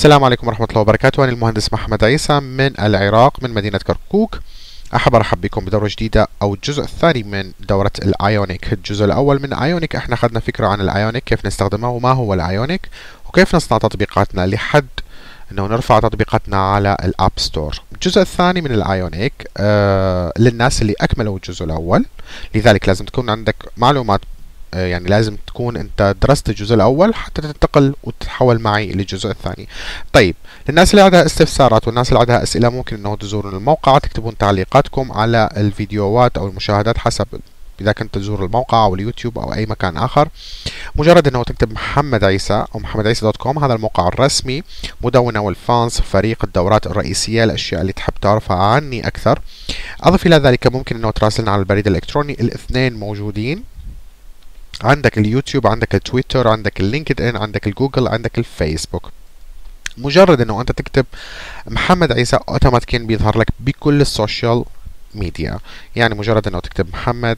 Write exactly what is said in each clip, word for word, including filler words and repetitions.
السلام عليكم ورحمة الله وبركاته. أنا المهندس محمد عيسى من العراق من مدينة كركوك. أحب أرحب بكم بدورة جديدة أو الجزء الثاني من دورة الآيونيك. الجزء الأول من آيونيك احنا أخذنا فكرة عن الآيونيك، كيف نستخدمه وما هو الآيونيك وكيف نصنع تطبيقاتنا لحد أنه نرفع تطبيقاتنا على الأب ستور. الجزء الثاني من الآيونيك آه للناس اللي أكملوا الجزء الأول، لذلك لازم تكون عندك معلومات، يعني لازم تكون انت درست الجزء الاول حتى تنتقل وتتحول معي للجزء الثاني. طيب، للناس اللي عندها استفسارات والناس اللي عندها اسئله ممكن انه تزورون الموقع، تكتبون تعليقاتكم على الفيديوهات او المشاهدات حسب اذا كنت تزور الموقع او اليوتيوب او اي مكان اخر. مجرد انه تكتب محمد عيسى او محمد عيسى دوت كوم، هذا الموقع الرسمي، مدونة والفانس، فريق الدورات الرئيسية، الاشياء اللي تحب تعرفها عني اكثر. اضف الى ذلك ممكن انه تراسلنا على البريد الالكتروني، الاثنين موجودين. عندك اليوتيوب، عندك التويتر، عندك اللينكد ان، عندك الجوجل، عندك الفيسبوك. مجرد انه انت تكتب محمد عيسى اوتوماتيكيا بيظهر لك بكل السوشيال ميديا. يعني مجرد انه تكتب محمد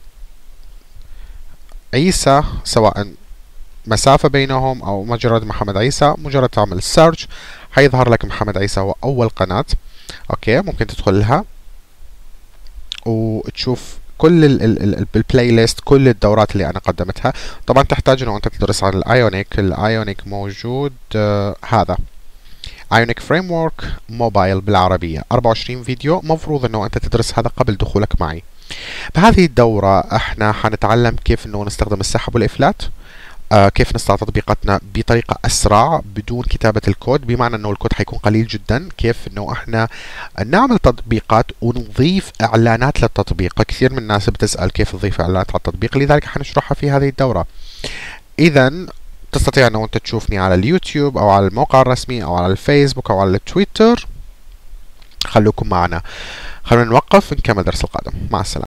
عيسى، سواء مسافة بينهم او مجرد محمد عيسى، مجرد تعمل سيرش حيظهر لك محمد عيسى هو اول قناة. اوكي، ممكن تدخل لها وتشوف كل البلاي ليست، كل الدورات اللي انا قدمتها. طبعا تحتاج انه انت تدرس عن الايونيك. الايونيك موجود آه هذا ايونيك فريم ورك موبايل بالعربيه، أربعة وعشرين فيديو، مفروض انه انت تدرس هذا قبل دخولك معي. بهذه الدوره احنا حنتعلم كيف انه نستخدم السحب والافلات، آه كيف نصنع تطبيقاتنا بطريقة أسرع بدون كتابة الكود، بمعنى أنه الكود حيكون قليل جدا. كيف أنه إحنا نعمل تطبيقات ونضيف إعلانات للتطبيق. كثير من الناس بتسأل كيف نضيف إعلانات على التطبيق، لذلك حنشرحها في هذه الدورة. إذا تستطيع أنه أنت تشوفني على اليوتيوب أو على الموقع الرسمي أو على الفيسبوك أو على التويتر. خلوكم معنا، خلونا نوقف نكمل درس القادم. مع السلامة.